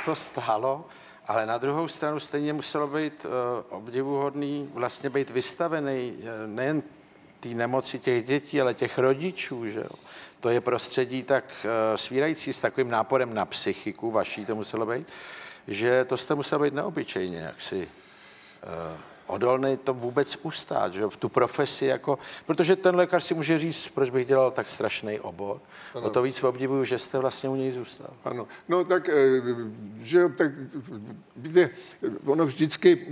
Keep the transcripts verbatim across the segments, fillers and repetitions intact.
to stálo, ale na druhou stranu stejně muselo být uh, obdivuhodný vlastně být vystavený uh, nejen té nemoci těch dětí, ale těch rodičů, že jo. To je prostředí tak uh, svírající s takovým náporem na psychiku, vaší to muselo být, že to jste musel být neobyčejně jaksi uh, odolný to vůbec ustát, že v tu profesi jako, protože ten lékař si může říct, proč bych dělal tak strašný obor. Ano. O to víc obdivuju, že jste vlastně u něj zůstal. Ano, no tak, že jo, tak víte, ono vždycky,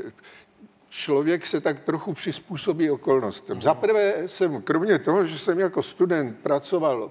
člověk se tak trochu přizpůsobí okolnostem. Za prvé jsem, kromě toho, že jsem jako student pracoval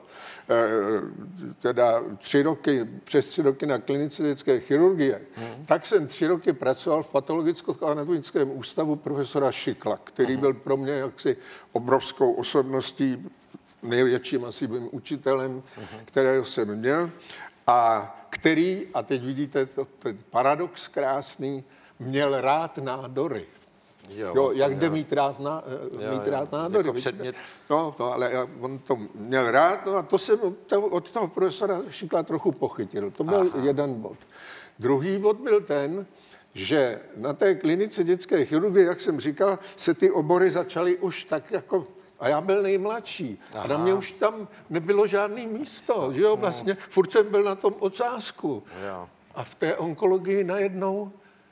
teda tři roky, přes tři roky na klinice dětské chirurgie, hmm. tak jsem tři roky pracoval v patologicko-anatomickém ústavu profesora Šikla, který hmm. byl pro mě jaksi obrovskou osobností, největším asi byl učitelem, hmm. kterého jsem měl, a který, a teď vidíte to, ten paradox krásný, měl rád nádory. Jo, jo, jak jde mít rád, na, jo, mít rád nádory. Jako předmět. No, no, ale on to měl rád, no a to jsem od toho profesora Šikla trochu pochytil. To byl Aha. jeden bod. Druhý bod byl ten, že na té klinice dětské chirurgie, jak jsem říkal, se ty obory začaly už tak jako... A já byl nejmladší. Aha. A na mě už tam nebylo žádný místo, že jo, vlastně. Furt jsem byl na tom ocásku. Jo. A v té onkologii najednou...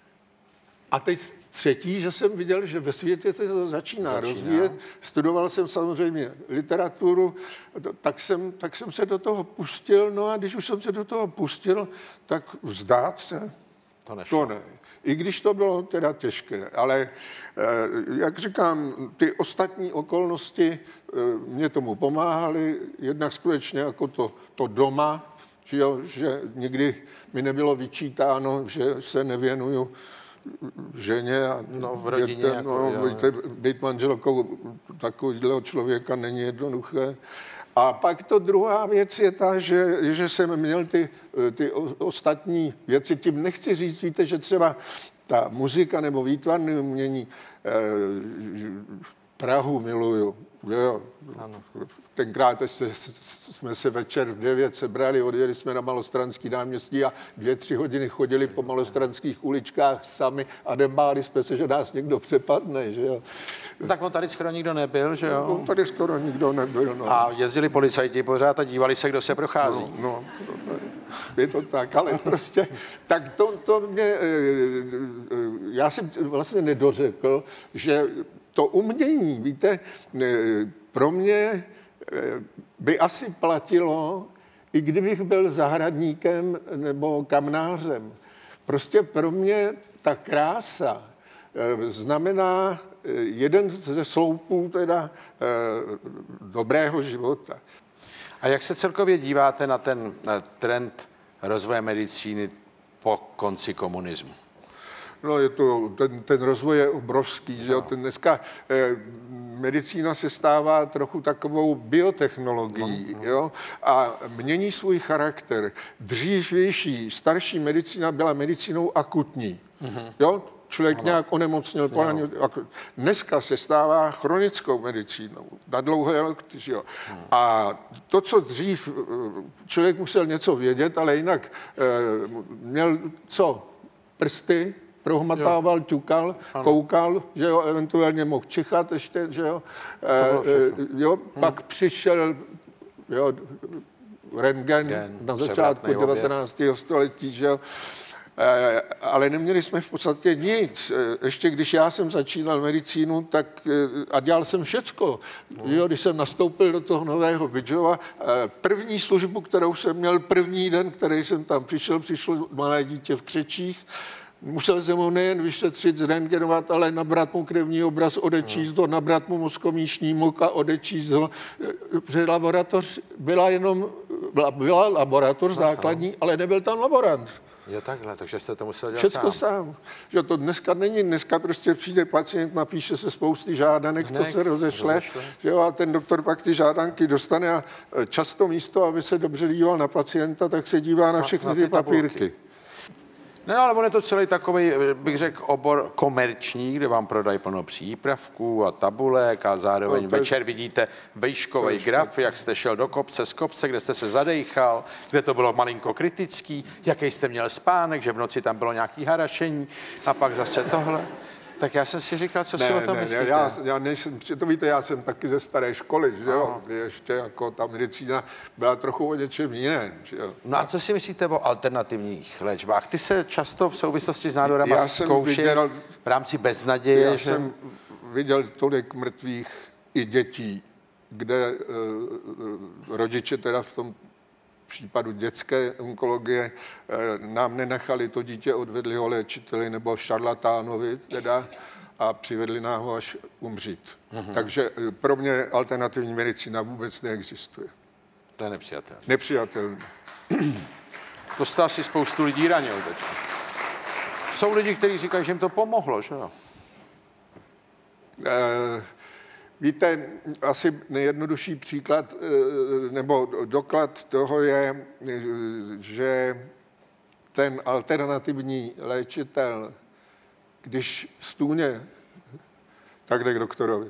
A teď třetí, že jsem viděl, že ve světě to začíná, začíná rozvíjet. Studoval jsem samozřejmě literaturu, tak jsem, tak jsem se do toho pustil. No a když už jsem se do toho pustil, tak vzdát se, to nešlo. To ne. I když to bylo teda těžké. Ale jak říkám, ty ostatní okolnosti mě tomu pomáhaly. Jednak skutečně jako to, to doma, že, jo, že nikdy mi nebylo vyčítáno, že se nevěnuju ženě a no, v rodině dětem, jako, no, jo, být, být manželkou takového člověka není jednoduché. A pak to druhá věc je ta, že, že jsem měl ty, ty ostatní věci. Tím nechci říct, víte, že třeba ta muzika nebo výtvarné umění, eh, Prahu miluju. Jo. Ano. Tenkrát se, jsme se večer v devět sebrali, odjeli jsme na Malostranský náměstí a dvě, tři hodiny chodili po malostranských uličkách sami a nebáli jsme se, že nás někdo přepadne, že jo. Tak on tady skoro nikdo nebyl, že jo? On tady skoro nikdo nebyl, no. A jezdili policajti pořád a dívali se, kdo se prochází. No, no je to tak, ale prostě, tak to, to mě, já jsem vlastně nedořekl, že to umění, víte, pro mě by asi platilo, i kdybych byl zahradníkem nebo kamnářem. Prostě pro mě ta krása znamená jeden ze sloupů teda dobrého života. A jak se celkově díváte na ten na trend rozvoje medicíny po konci komunismu? No, je to, ten, ten rozvoj je obrovský, no. Že jo? Ten dneska eh, medicína se stává trochu takovou biotechnologií, no, no. Jo? A mění svůj charakter. Dřívější, starší medicína byla medicínou akutní, mm-hmm. Jo? Člověk ano. nějak onemocněl. No. Dneska se stává chronickou medicínou. Na dlouhé roky, jo. Hmm. A to, co dřív člověk musel něco vědět, ale jinak eh, měl co? Prsty, prohmatával, jo. ťukal, ano. koukal, že jo, eventuálně mohl čichat ještě, že jo. Eh, jo hmm. Pak přišel, jo, rentgen Gen, na začátku devatenáctého století, že jo. Ale neměli jsme v podstatě nic. Ještě když já jsem začínal medicínu, tak a dělal jsem všecko. Jo, když jsem nastoupil do toho nového Bydžova, první službu, kterou jsem měl, první den, který jsem tam přišel, přišlo malé dítě v křečích. Musel jsem ho nejen vyšetřit, zrentgenovat, ale nabrat mu krevní obraz, odečíst ho, nabrat mu mozkomíšní muk a odečíst ho. Protože laboratoř byla jenom, byla, byla laboratoř základní, ale nebyl tam laborant. Je takhle, takže jste to musel dělat Všecko sám. sám. Že to dneska není, dneska prostě přijde pacient, napíše se spousty žádanek, Hnek, to se rozešle, rozešle. Že jo, a ten doktor pak ty žádanky dostane a často místo, aby se dobře díval na pacienta, tak se dívá na všechny na, na ty, ty papírky. No, ale on je to celý takový, bych řekl, obor komerční, kde vám prodají plno přípravků a tabulek a zároveň no, večer je... vidíte vejškový graf, jak jste šel do kopce z kopce, kde jste se zadejchal, kde to bylo malinko kritický, jaký jste měl spánek, že v noci tam bylo nějaký harašení a pak zase tohle. Tak já jsem si říkal, co ne, si o tom ne, myslíte? Ne, já, já nejsem, to víte, já jsem taky ze staré školy, že jo, kdy ještě jako ta medicína byla trochu o něčem jiném, že jo. No a co si myslíte o alternativních léčbách? Ty se často v souvislosti s nádorama zkoušejí v rámci beznaděje, já že... jsem viděl tolik mrtvých i dětí, kde uh, rodiče teda v tom případu dětské onkologie nám nenechali to dítě, odvedli ho léčiteli nebo šarlatánovi teda a přivedli nám ho až umřít. Mm-hmm. Takže pro mě alternativní medicína vůbec neexistuje. To je nepřijatelné. Nepřijatelné. To jste asi spoustu lidí ranil teď. Jsou lidi, kteří říkají, že jim to pomohlo, že jo? E- Víte, asi nejjednodušší příklad nebo doklad toho je, že ten alternativní léčitel, když stůně, tak jde k doktorovi.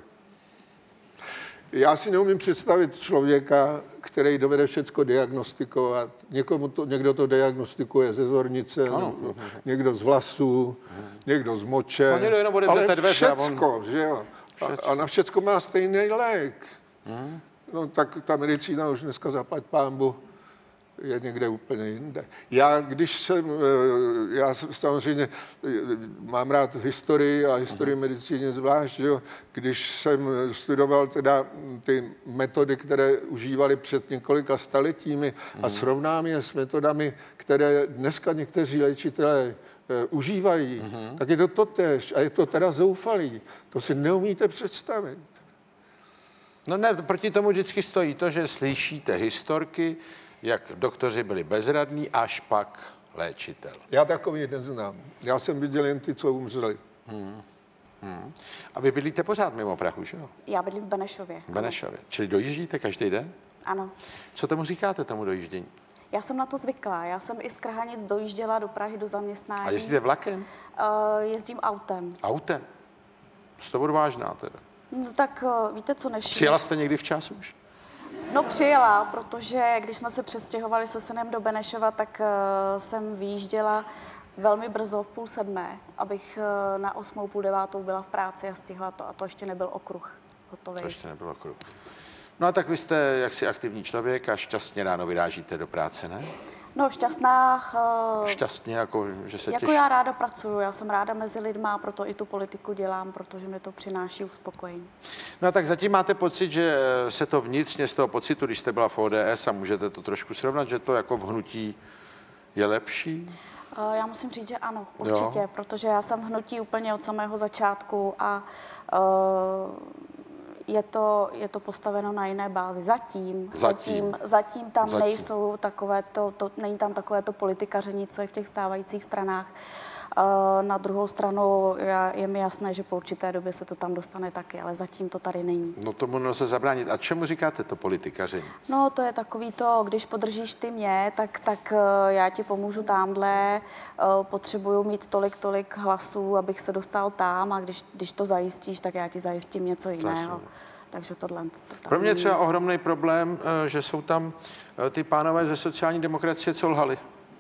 Já si neumím představit člověka, který dovede všecko diagnostikovat. Někomu to, někdo to diagnostikuje ze zornice, ano. Někdo z vlasů, ano. Někdo z moče, no, ale všecko, on... že jo. A, a na všecko má stejný lék. Hmm. No tak ta medicína už dneska zaplať pánbu je někde úplně jinde. Já, když jsem, já samozřejmě mám rád historii a historii hmm. medicíny zvlášť, jo, když jsem studoval teda ty metody, které užívali před několika staletími hmm. a srovnám je s metodami, které dneska někteří léčitelé užívají, mm-hmm. tak je to totéž a je to teda zoufalý. To si neumíte představit. No ne, proti tomu vždycky stojí to, že slyšíte historky, jak doktoři byli bezradní, až pak léčitel. Já takový neznám. Já jsem viděl jen ty, co umřeli. Hmm. Hmm. A vy bydlíte pořád mimo Prahu, že jo? Já bydlím v Benešově. V Benešově. Čili dojíždíte každý den? Ano. Co tomu říkáte, tomu dojíždění? Já jsem na to zvyklá. Já jsem i z Krhanic dojížděla do Prahy do zaměstnání. A jezdíte vlakem? Uh, jezdím autem. Autem? Jste odvážná teda. No, tak uh, víte co, než... Přijela jste někdy včas už? No přijela, protože když jsme se přestěhovali se synem do Benešova, tak uh, jsem vyjížděla velmi brzo v půl sedmé, abych uh, na osmou, půl devátou byla v práci a stihla to. A to ještě nebyl okruh hotový. To ještě nebyl okruh. No a tak vy jste jaksi aktivní člověk a šťastně ráno vyrážíte do práce, ne? No šťastná... Uh, šťastně, jako že se Jako těší. já ráda pracuju, já jsem ráda mezi lidma, proto i tu politiku dělám, protože mi to přináší uspokojení. No a tak zatím máte pocit, že se to vnitřně z toho pocitu, když jste byla v O D S a můžete to trošku srovnat, že to jako v hnutí je lepší? Uh, já musím říct, že ano, určitě, jo. Protože já jsem v hnutí úplně od samého začátku a uh, Je to, je to postaveno na jiné bázi. Zatím, zatím, zatím tam zatím. nejsou takovéto, to, není tam takovéto politikaření, co je v těch stávajících stranách. Uh, na druhou stranu já, je mi jasné, že po určité době se to tam dostane taky, ale zatím to tady není. No tomu nelze zabránit. A čemu říkáte to politikaření? No to je takový to, když podržíš ty mě, tak, tak uh, já ti pomůžu tamhle, uh, potřebuju mít tolik, tolik hlasů, abych se dostal tam a když, když to zajistíš, tak já ti zajistím něco jiného. Takže tohle. To Pro mě třeba ohromný problém, že jsou tam ty pánové ze sociální demokracie, co lhali.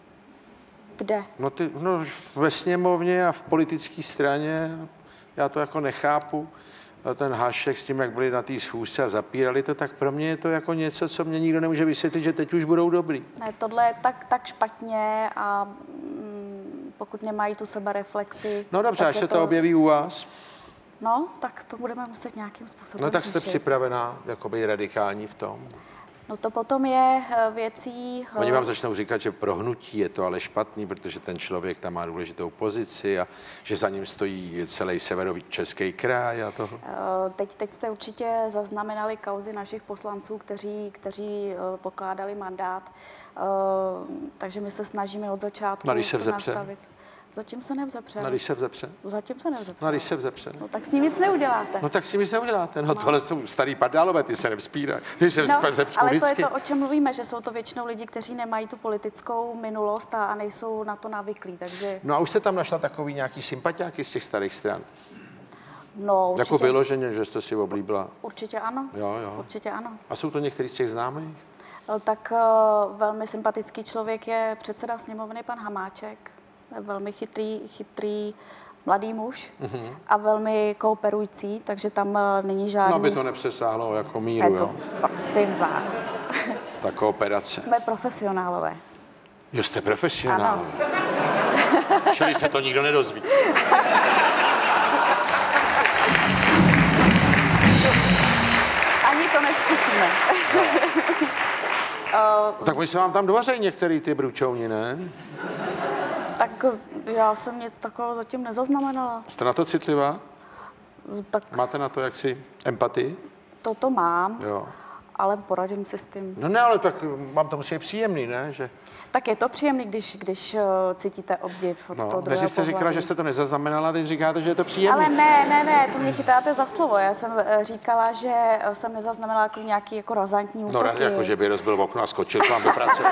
Kde? No, ty, no ve sněmovně a v politické straně, já to jako nechápu. Ten Hašek s tím, jak byli na té schůzce a zapírali to, tak pro mě je to jako něco, co mě nikdo nemůže vysvětlit, že teď už budou dobrý. Ne, tohle je tak, tak špatně a mm, pokud nemají tu sebereflexi... No dobře, až se to... to objeví u vás. No, tak to budeme muset nějakým způsobem No tak jste řešit. připravená jakoby radikální v tom? No to potom je věcí... Oni vám začnou říkat, že pro hnutí je to ale špatný, protože ten člověk tam má důležitou pozici a že za ním stojí celý severočeský kraj a toho. Teď, teď jste určitě zaznamenali kauzy našich poslanců, kteří, kteří pokládali mandát, takže my se snažíme od začátku no, když se vzepře? nastavit. Zatím se nevzepře. No, když se vzepře? Zatím se nevzepře. No, když se vzepře? No, tak s ním nic neuděláte. No, tak s ním nic neuděláte. No, no. Tohle jsou starý padálové, ty se nevzpírají. Když se no, vzepřou ale vždycky. to je to, o čem mluvíme, že jsou to většinou lidi, kteří nemají tu politickou minulost a, a nejsou na to navyklí, takže... No a už jste tam našla takový nějaký sympatiáky z těch starých stran? No, určitě. Jako vyloženě, že jste si oblíbila? Určitě ano. Jo, jo. Určitě ano. A jsou to některý z těch známých? Tak uh, velmi sympatický člověk je předseda sněmovny, pan Hamáček. Je velmi chytrý, chytrý mladý muž mm-hmm. a velmi kooperující, takže tam uh, není žádný... No, aby to nepřesáhlo jako míru, to, jo? Prosím vás. Ta kooperace. Jsme profesionálové. Jo, jste profesionálové. Čili se to nikdo nedozví. Ani to neskusíme. No. Uh, tak oni se vám tam dvařejí některý ty bručovni, ne? Tak já jsem nic takového zatím nezaznamenala. Jste na to citlivá? Tak máte na to jaksi empatii? Toto mám, jo. Ale poradím si s tím. No ne, ale tak vám to musí být příjemný, ne? Že... Tak je to příjemný, když, když uh, cítíte obdiv od no, toho druhého jste pohlaví. říkala, že jste to nezaznamenala, teď říkáte, že je to příjemný. Ale ne, ne, ne, to mě chytáte za slovo. Já jsem říkala, že jsem nezaznamenala jako nějaký jako razantní útoky. No, jako že by rozbil okno a skočil k vám do práce.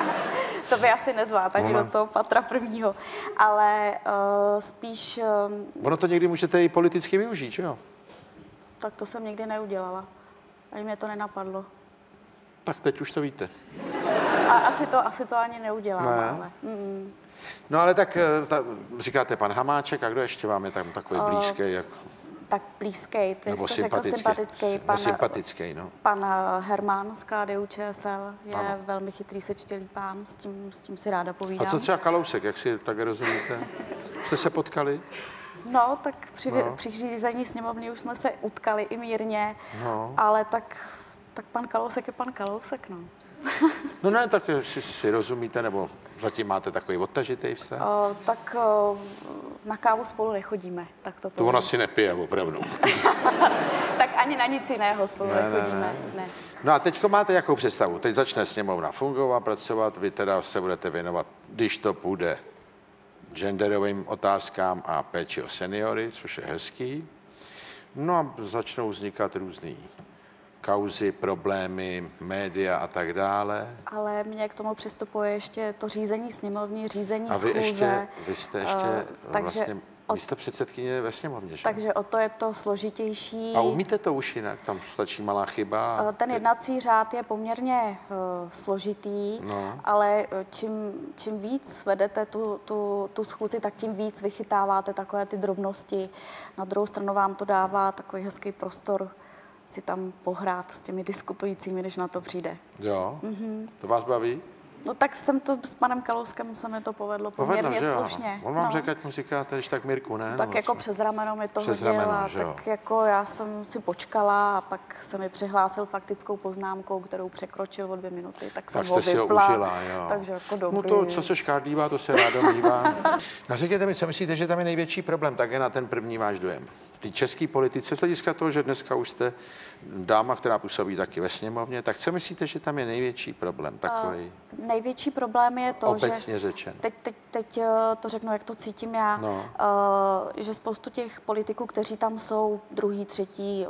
To by asi nezvlád ani no, do toho patra prvního. Ale uh, spíš... Um, ono to někdy můžete i politicky využít, že jo? Tak to jsem nikdy neudělala. Ani mě to nenapadlo. Tak teď už to víte. A asi to, asi to ani neudělám, ne. ale... Mm. No ale tak ta, říkáte pan Hamáček, a kdo ještě vám je tam takový blízký? Jak... Tak blízký, ty jste řekl sympatický. Pan, sympatický, no. Pan Herman z K D U Č S L je ano. velmi chytrý, sečtělý pán, s tím, s tím si ráda povídám. A co třeba Kalousek, jak si tak rozumíte? Jste se potkali? No, tak při, no. při řízení sněmovny už jsme se utkali i mírně, no. ale tak, tak pan Kalousek je pan Kalousek, no. No ne, tak si, si rozumíte, nebo zatím máte takový odtažitý vztah? O, tak o, na kávu spolu nechodíme, tak to To ona si nepije, opravdu. Tak ani na nic jiného spolu ne, nechodíme, ne, ne. ne. No a teďko máte jakou představu? Teď začne sněmovna fungovat, pracovat, vy teda se budete věnovat, když to půjde, genderovým otázkám a péči o seniory, což je hezký. No a začnou vznikat různý kauzy, problémy, média a tak dále. Ale mě k tomu přistupuje ještě to řízení sněmovní, řízení a vy schůze. Ještě, vy jste ještě uh, takže vlastně místo předsedkyně ve sněmovně, že? Takže o to je to složitější. A umíte to už jinak? Tam stačí malá chyba? A... Ten jednací řád je poměrně uh, složitý, no. ale čím, čím víc vedete tu, tu, tu schůzi, tak tím víc vychytáváte takové ty drobnosti. Na druhou stranu vám to dává takový hezký prostor si tam pohrát s těmi diskutujícími, než na to přijde. Jo, mm-hmm. To vás baví? No tak jsem to s panem Kalouskem se mi to povedlo poměrně povedlo, slušně. On vám no. řekl, ať mu říkáte, když tak Mirku, ne? Tak jako jsme... přes rameno mi to přes hodil rameno, a tak jako já jsem si počkala a pak se mi přihlásil faktickou poznámkou, kterou překročil o dvě minuty, tak jsem tak ho jste vypla. Si ho užila, jo. Takže jako dobrý. No to, co se škádlívá, to se rádo mívá. No řekněte mi, co myslíte, že tam je největší problém, tak je na ten první váš dojem. V té české politice, z hlediska toho, že dneska už jste dáma, která působí taky ve sněmovně, tak co myslíte, že tam je největší problém takový? Uh, největší problém je to, obecně že... řečen. Teď, teď, teď to řeknu, jak to cítím já, no. uh, že spoustu těch politiků, kteří tam jsou druhý, třetí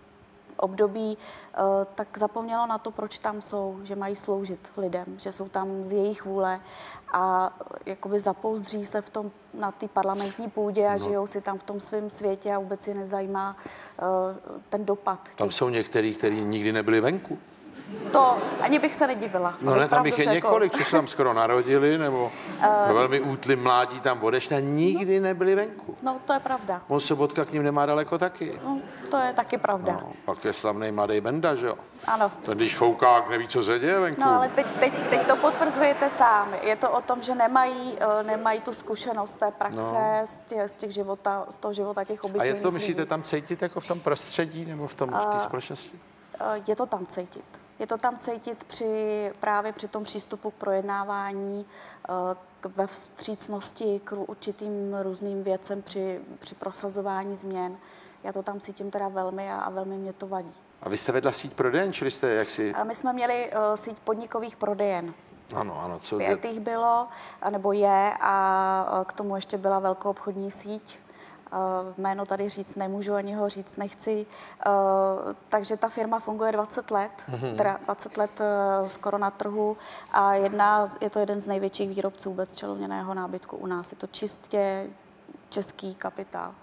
období, uh, tak zapomnělo na to, proč tam jsou, že mají sloužit lidem, že jsou tam z jejich vůle a jakoby zapouzdří se v tom na té parlamentní půdě a no. žijou si tam v tom svém světě a vůbec je nezajímá uh, ten dopad. Tam těch... jsou některý, kteří nikdy nebyli venku. To ani bych se nedivila. No ne, tam bych je několik, co se tam skoro narodili, nebo uh, velmi útlý mládí tam odešli a nikdy no, nebyli venku. No, to je pravda. On Sobotka k ním nemá daleko taky. No, to je taky pravda. No, pak je slavný mladý Benda, že jo? Ano. Ten, když foukák, neví, co se děje venku. No, ale teď, teď, teď to potvrzujete sám. Je to o tom, že nemají, uh, nemají tu zkušenost té praxe no. z, tě, z, těch života, z toho života těch obyčejných. A je to, myslíte, lidí. Tam cítit jako v tom prostředí nebo v tom v té společnosti? Uh, je to tam cítit. Je to tam cítit při, právě při tom přístupu k projednávání, k, ve vstřícnosti k určitým různým věcem při, při prosazování změn. Já to tam cítím teda velmi a, a velmi mě to vadí. A vy jste vedla síť prodejen, čili jste jaksi... A my jsme měli uh, síť podnikových prodejen. Ano, ano. Co Pět jich bylo, nebo je, a k tomu ještě byla velkoobchodní síť. Jméno tady říct nemůžu, ani ho říct nechci. Takže ta firma funguje dvacet let, mm-hmm. teda dvacet let skoro na trhu a jedna, je to jeden z největších výrobců vůbec čelovněného nábytku u nás. Je to čistě český kapitál.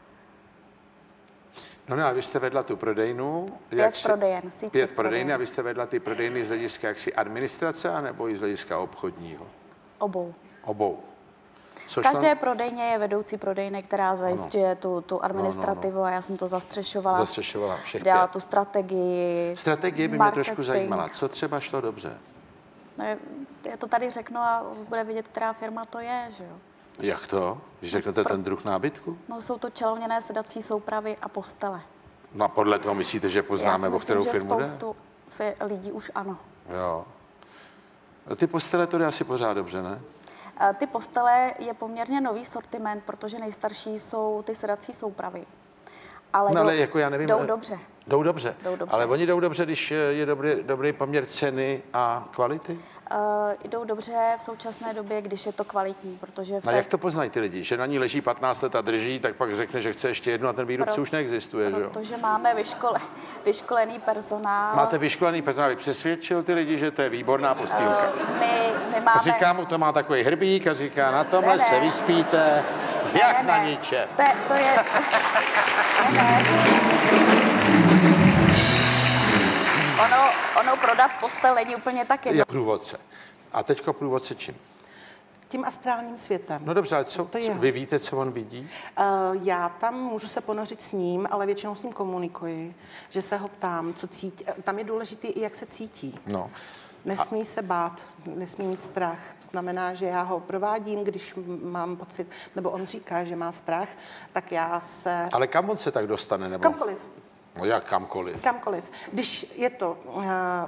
No ne, ale vy jste vedla tu prodejnu. Pět si, prodejen. Pět prodejny a vy jste vedla ty prodejny z hlediska jaksi administrace, anebo i z hlediska obchodního? Obou. Obou. Což každé tam... prodejně je vedoucí prodejny, která zajišťuje tu, tu administrativu, no, no, no. A já jsem to zastřešovala. Zastřešovala všech Dělala pět. Tu strategii. Strategie by marketing. Mě trošku zajímala. Co třeba šlo dobře? No, já to tady řeknu a bude vidět, která firma to je, že jo? Jak to? Když řeknete Pro... ten druh nábytku? No, jsou to čelovněné sedací soupravy a postele. No a podle toho myslíte, že poznáme, o kterou myslím, firmu jde? spoustu fi- lidí už ano. Jo. A ty postele to jde asi pořád dobře, ne? Ty postele je poměrně nový sortiment, protože nejstarší jsou ty sedací soupravy. Ale, no, ale jdou, jako já nevím, jdou dobře. Jdou dobře. Jdou dobře. Ale oni jdou dobře, když je dobrý, dobrý poměr ceny a kvality? Uh, jdou dobře v současné době, když je to kvalitní, protože... V té... A jak to poznají ty lidi? Že na ní leží patnáct let a drží, tak pak řekne, že chce ještě jednu a ten výrobce Pro, už neexistuje, že jo? Protože máme vyškole, vyškolený personál. Máte vyškolený personál, přesvědčil ty lidi, že to je výborná postýlka? Uh, my, my máme... Říká mu, to má takový hrbík a říká, na tomhle ne, ne. se vyspíte, ne, jak ne, na ne. niče. To, to je... ne, ne. Ono, ono prodat postel není úplně tak jedno. Je průvodce. A teďko průvodce čím? Tím astrálním světem. No dobře, ale co, co, vy víte, co on vidí? Uh, já tam můžu se ponořit s ním, ale většinou s ním komunikuji, že se ho ptám, co cítí. Tam je důležité i jak se cítí. No. Nesmí a... se bát, nesmí mít strach. To znamená, že já ho provádím, když mám pocit, nebo on říká, že má strach, tak já se... Ale kam on se tak dostane? Nebo... Kamkoliv. No jak kamkoliv? Kamkoliv. Když je to... Uh,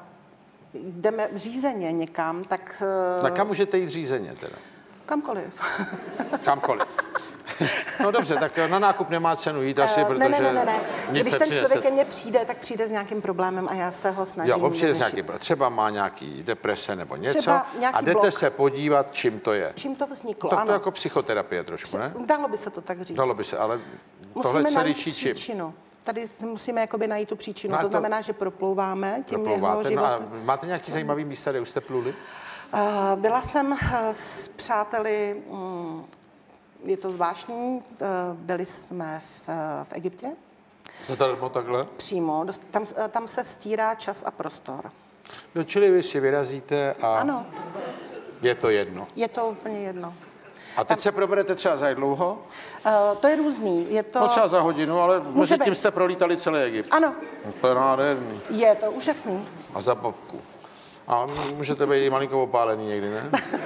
jdeme řízeně někam, tak... Uh... Na kam můžete jít řízeně teda? Kamkoliv. Kamkoliv. No dobře, tak na nákup nemá cenu jít asi, protože... Ne, ne, ne, ne, ne. Nic Když ten člověk ke mně přijde, tak přijde s nějakým problémem a já se ho snažím... Jo, přijde s nějakým, třeba má nějaký deprese nebo něco a jdete blok. se podívat, čím to je. Čím to vzniklo, tak ano. to jako psychoterapie trošku, ne? Dalo by se to tak říct. Dalo by se, ale musíme tohle se najít líčí čím? příčinu. Tady musíme jakoby najít tu příčinu. No to, to znamená, že proplouváme tím proplouváte. jeho životem. No a máte nějaký zajímavý místa, kde už jste pluli? Uh, byla jsem s přáteli, um, je to zvláštní, uh, byli jsme v, uh, v Egyptě. Zadarmo takhle? Přímo, tam, tam se stírá čas a prostor. No, čili vy si vyrazíte a ano. Je to jedno. Je to úplně jedno. A teď tam... se proberete třeba za jak dlouho? Uh, to je různý. Je to... No třeba za hodinu, ale mezi tím jste prolítali celý Egypt. Ano. To je nádherný. Je to úžasný. A za bavku. A můžete být i malinko opálený někdy, ne?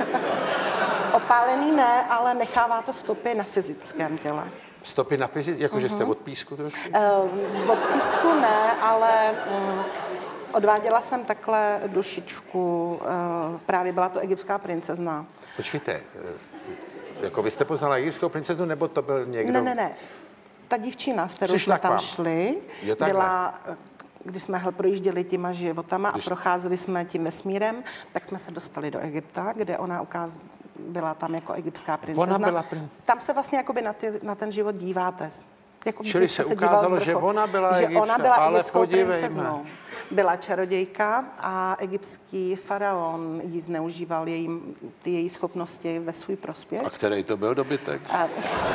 Opálený ne, ale nechává to stopy na fyzickém těle. Stopy na fyzickém? Jakože uh-huh. jste od písku trošku? Uh, od písku ne, ale um, odváděla jsem takhle dušičku. Uh, právě byla to egyptská princezna. Počkejte, jako vy jste poznala egyptskou princeznu, nebo to byl někdo? Ne, ne, ne. Ta dívčina, s kterou jsme tam šli, byla... Když jsme projížděli těma životama když... a procházeli jsme tím vesmírem, tak jsme se dostali do Egypta, kde ona ukáz... byla tam jako egyptská princezna. Ona byla prin... Tam se vlastně jakoby na, ty, na ten život díváte. Jako Čili se ukázalo, že ona byla že egyptská, ona byla ale egyptskou princeznou. Byla čarodějka a egyptský faraon jí zneužíval její, ty její schopnosti ve svůj prospěch. A který to byl dobytek? A...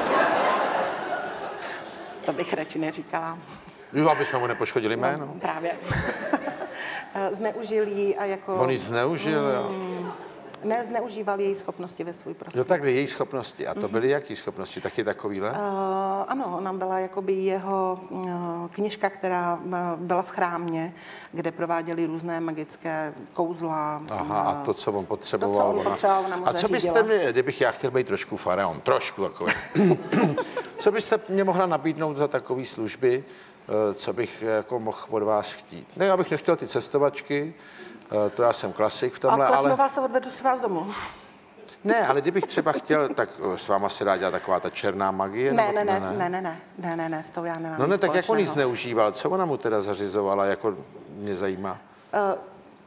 To bych radši neříkala. Jo, aby jsme mu nepoškodili jméno. No, právě. Zneužil jí a jako... On ji zneužil, mm, jo? Ne, zneužíval její schopnosti ve svůj prospěch. No takhle, její schopnosti. A to byly mm. jaký schopnosti? Taky takovýhle? Uh, ano, ona byla jakoby jeho uh, knižka, která uh, byla v chrámě, kde prováděli různé magické kouzla. Aha, uh, a to, co on potřeboval. To, co on potřeboval, ona mu A co byste mě, kdybych já chtěl být trošku faraon, trošku takový, co byste mě mohla nabídnout za takové služby, co bych jako mohl od vás chtít? Ne, já bych nechtěl ty cestovačky, to já jsem klasik v tomhle, ale... A ale... vás se odvedu si vás domů. Ne, ale kdybych třeba chtěl, tak s váma se dá dělat taková ta černá magie? Ne, ne, ne, ne, ne, ne, ne, ne, ne, s tou já nemám. No ne, tak jak on ji zneužíval, co ona mu teda zařizovala, jako mě zajímá? Uh,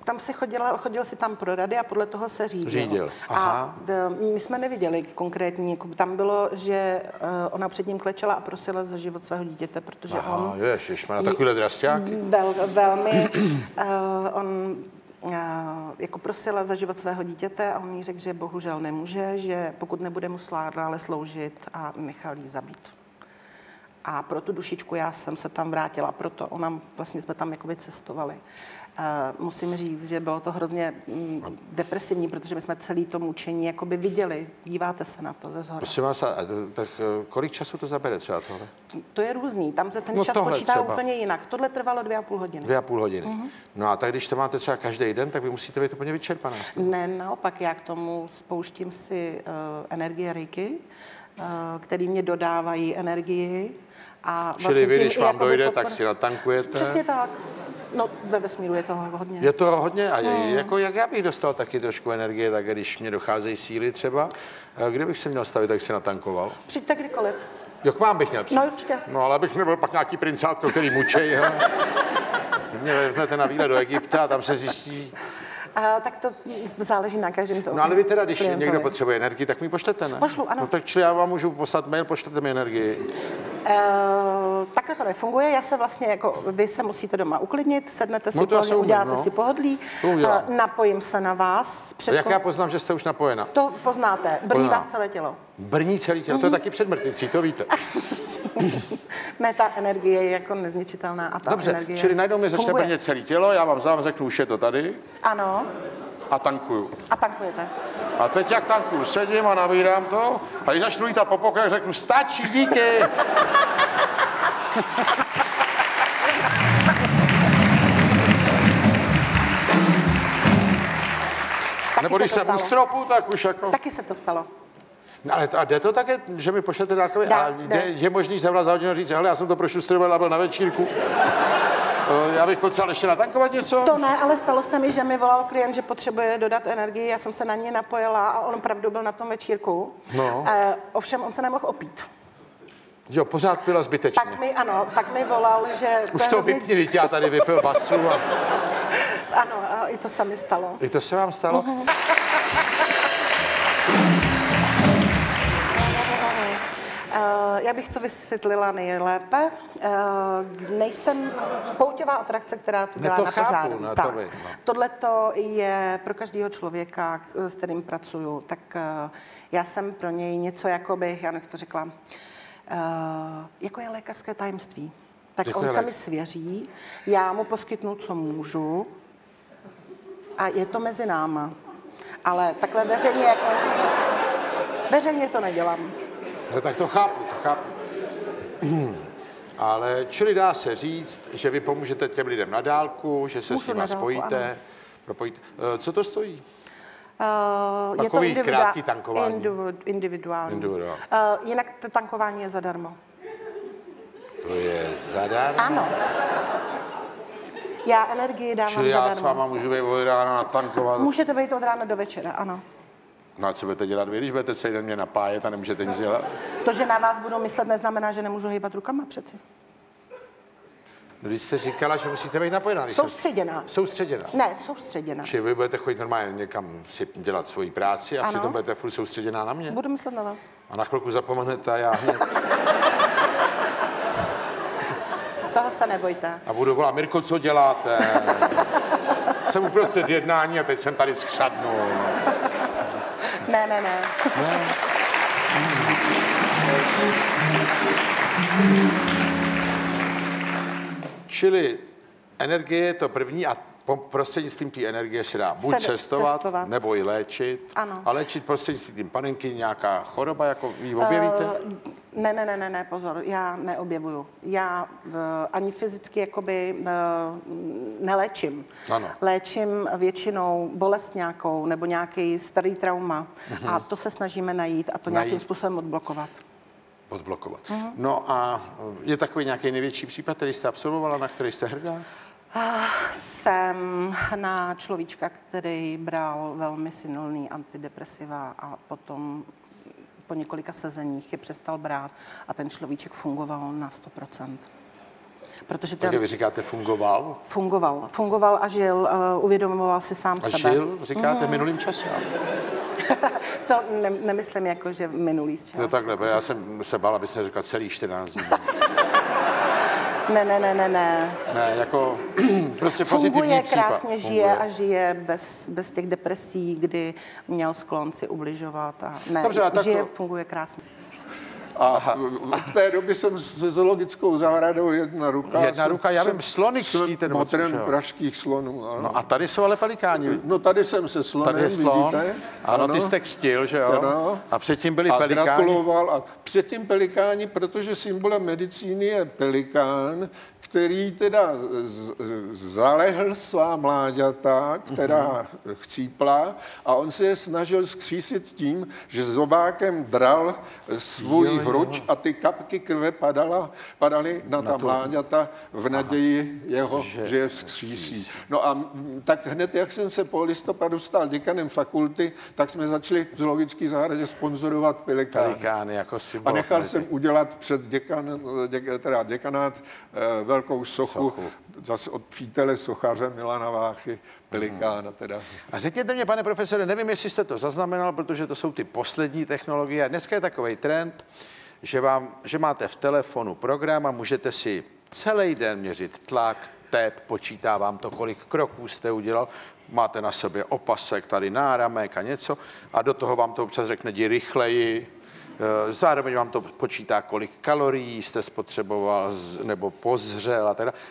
tam si chodila, chodil si tam pro rady a podle toho se řídil. Řídil. Aha. A d, my jsme neviděli konkrétní, jako tam bylo, že uh, ona před ním klečela a prosila za život svého dítěte, protože Aha, on... ježiš, má takovýhle drastiáky. Vel, velmi, uh, on uh, jako prosila za život svého dítěte a on jí řekl, že bohužel nemůže, že pokud nebude mu dále sloužit a nechal jí zabít. A pro tu dušičku já jsem se tam vrátila, proto ona, vlastně jsme tam jakoby cestovali. Uh, musím říct, že bylo to hrozně mm, depresivní, protože my jsme celý to mučení jakoby viděli. Díváte se na to ze zhora. Prosím vás, tak kolik času to zabere třeba tohle? To je různý, tam se ten no čas počítá třeba. úplně jinak. Tohle trvalo dvě a půl hodiny. Dvě a půl hodiny. Uh-huh. No a tak když to máte třeba každý den, tak vy musíte být úplně vyčerpaná. Ne, naopak, já k tomu spouštím si uh, energie Reiki, uh, který mě dodávají energii. A Čili vlastně vy, když vám dojde, podpor... tak si natankujete? Přesně tak. No, ve vesmíru je toho hodně. Je to hodně a je, hmm. jako jak já bych dostal taky trošku energie, tak když mě docházejí síly třeba, kde bych se měl stavit, tak si natankoval? Přijďte kdykoliv. Jo, k vám bych měl přijít. No určitě. No, ale abych nebyl pak nějaký princátko, který mučej, hele. Vy mě vezmete na výlet do Egypta a tam se zjistí... A, tak to záleží na každém to. No ale vy teda, když klientovi. někdo potřebuje energii, tak mi pošlete, ne? Pošlu, ano. No tak čili já vám můžu poslat mail, pošlete mi energii. Uh, takhle to nefunguje, já se vlastně jako, vy se musíte doma uklidnit, sednete si, no pohodlí, umím, uděláte no. si pohodlí, uh, napojím se na vás. Přes jak já poznám, že jste už napojena? To poznáte, brní vás celé tělo. Brní celé tělo, mm-hmm. to je taky předmrtvicí, to víte. Ne, ta energie je jako nezničitelná a ta Dobře, energie čili najednou mi začne funguje. brnit celé tělo, já vám vám řeknu, už je to tady. Ano. A tankuju. A tankujete. A teď jak tankuju, sedím a nabírám to a když začnu jít a po pokojích, řeknu, stačí, díky. Nebo když jsem u stropu, tak už jako... Taky se to stalo. No, ale to, a jde to také, že mi pošlete dálkově? Dá, a jde, je možný zavrat za hodinu říct, hele, já jsem to prošustroval a byl na večírku. Já bych potřeboval ještě natankovat něco? To ne, ale stalo se mi, že mi volal klient, že potřebuje dodat energii, já jsem se na ně napojila a on opravdu byl na tom večírku. No. E, ovšem on se nemohl opít. Jo, pořád pila zbytečně. Tak mi, ano, tak mi volal, že... Už to vypni, já tady vypil basu. A... Ano, a i to se mi stalo. I to se vám stalo? Uh-huh. Uh, já bych to vysvětlila nejlépe. Uh, nejsem pouťová atrakce, která to dělá to na chápu, pořádu. no, tak. to by, no. Tohleto je pro každého člověka, s kterým pracuju, tak uh, já jsem pro něj něco, jako bych, já bych to řekla, uh, jako je lékařské tajemství. Tak jako on se lék. mi svěří, já mu poskytnu, co můžu a je to mezi náma. Ale takhle veřejně, jako, veřejně to nedělám. No tak to chápu, to chápu. Ale čili dá se říct, že vy pomůžete těm lidem na dálku, že se Můžu s nimi spojíte, propojíte. Co to stojí? Uh, Takový je to krátký tankování. Individu, individuální. Individuál. Uh, jinak to tankování je zadarmo. To je zadarmo? Ano. Já energii dávám čili zadarmo. já s váma můžu být od rána natankovat? Můžete být od rána do večera, ano. No a co budete dělat vy, když budete celý den mě napájet a nemůžete nic dělat? To, že na vás budu myslet, neznamená, že nemůžu hýbat rukama přeci. Když jste říkala, že musíte být napojená. Soustředěná. Jsem... Soustředěná. Ne, soustředěná. Čili vy budete chodit normálně někam si dělat svoji práci a ano. Přitom budete furt soustředěná na mě? Budu myslet na vás. A na chvilku zapomenete a já hned... Toho se nebojte. A budu volat, Mirko, co děláte? Jsem uprostřed jednání a teď jsem tady skřadnul. Ne, ne, ne. ne. Čili energie je to první a prostřednictvím té energie se dá buď se cestovat, cestovat, nebo i léčit. Ano. A léčit prostřednictvím panenky nějaká choroba, jako ji objevíte? Uh, ne, ne, ne, ne, ne, pozor, já neobjevuju. Já uh, ani fyzicky jakoby uh, neléčím. Ano. Léčím většinou bolest nějakou nebo nějaký starý trauma. Uh-huh. A to se snažíme najít a to najít. nějakým způsobem odblokovat. Odblokovat. Uh-huh. No a je takový nějaký největší případ, který jste absolvovala, na který jste hrdá? Jsem na človíčka, který bral velmi silný antidepresiva a potom po několika sezeních je přestal brát a ten človíček fungoval na sto procent. Protože ten... Takže vy říkáte fungoval? Fungoval. Fungoval a žil, uh, uvědomoval si sám a sebe. A žil, říkáte, mm. v minulým čase? To ne, nemyslím jako, že minulý čas. No takhle, jako, já že... jsem se bála, abyste neřekla celý čtrnáct dní. Ne, ne, ne, ne, ne. Ne, jako prostě funguje, pozitivní případ. Krásně žije funguje. A žije bez, bez těch depresí, kdy měl sklon si ubližovat. A ne, Dobře, a žije, tak... funguje krásně. A v té době jsem se zoologickou zahradou jedna ruka. Jedna ruka, já vím, slony křtíte. Motrem pražských slonů. Ano. No a tady jsou ale pelikáni. No tady jsem se slonem, tady je slon. Vidíte? Ano, ano, ty jste křtil, že jo? Ano. A předtím byli a pelikáni. gratuloval. A předtím pelikáni, protože symbolem medicíny je pelikán, který teda zalehl svá mláďata, která uh-huh. chcípla, a on se je snažil zkřísit tím, že zobákem dral svůj jo, hruč jo. a ty kapky krve padala, padaly na, na ta tu... mláďata v naději jeho, že, že je vzkřísí. No a tak hned, jak jsem se po listopadu stal děkanem fakulty, tak jsme začali v zoologické zahradě sponzorovat pelikány. Pelikány jako symbol. A nechal mezi. jsem udělat před děkan, dě, teda děkanát eh, velkou sochu, sochu, zase od přítele sochaře Milana Váchy, pelikána teda. A řekněte mě, pane profesore, nevím, jestli jste to zaznamenal, protože to jsou ty poslední technologie. Dneska je takový trend, že, vám, že máte v telefonu program a můžete si celý den měřit tlak, tep, počítá vám to, kolik kroků jste udělal, máte na sobě opasek, tady náramek a něco a do toho vám to občas řekne, jdi rychleji, zároveň vám to počítá, kolik kalorií jste spotřeboval nebo pozřel a teda.